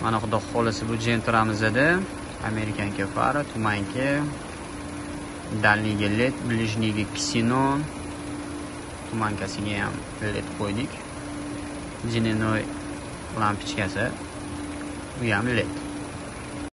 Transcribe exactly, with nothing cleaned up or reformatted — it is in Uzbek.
Mana xudo xohlasa bu jeng turamizda Amerikanka fara, tumanka, dalniga led, blижнийga ksenon, tumankasiga ham led qo'ydik. Jininoy lampochkasi, bu ham led.